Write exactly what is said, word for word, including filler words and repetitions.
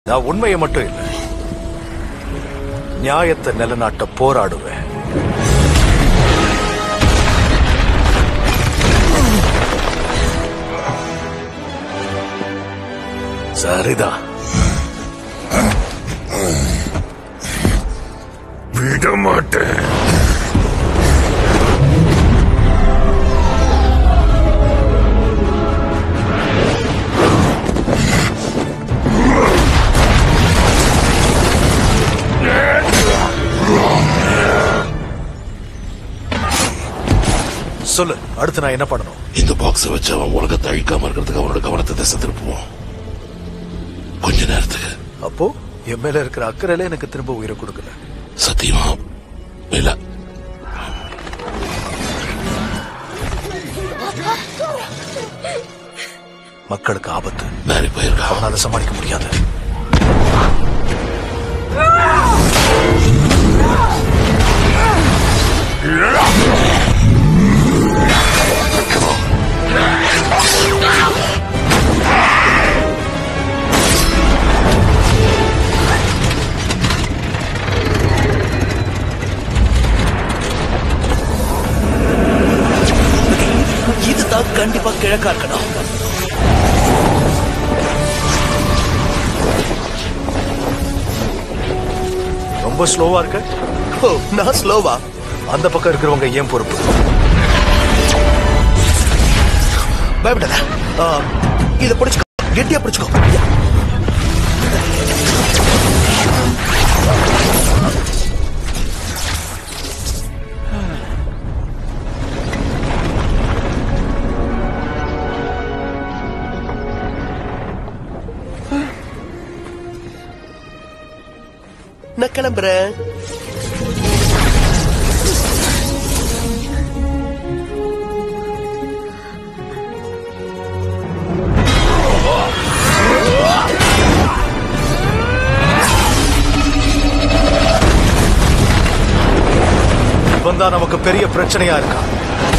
நான் உண்மையை மட்டும் இல்லை, நியாயத்தை நிலநாட்ட போராடுவேன். சரிதான், விட மாட்டேன். சொல்லு, அடுத்து நான் என்ன பண்ணணும்? இந்த பாக்ஸை வச்சு அவன் உலகத்தை அழிக்காம இருக்கிறதுக்கு அவனோட கவனத்தை திசை திருப்புவோம் கொஞ்ச நேரத்துக்கு. அப்போ என் மேல இருக்கிற அக்கறையில எனக்கு திரும்ப உயிரை கொடுக்கல. சத்தியமா இல்ல. மக்களுக்கு ஆபத்து. மேரி போயிருக்கா, அவனால சமாளிக்க முடியாது. இதுதான் கண்டிப்பா கிழக்கா இருக்கணும். ரொம்ப ஸ்லோவா இருக்க. ஓ, நான் ஸ்லோவா? அந்த பக்கம் இருக்கிறவங்க ஏன் பொறுப்பு? பயப்படாத, இத பிடிச்சுக்கோ, கெட்டியா பிடிச்சுக்கோ. நான் கிளம்புறேன். இவன் தான் நமக்கு பெரிய பிரச்சனையா இருக்கா.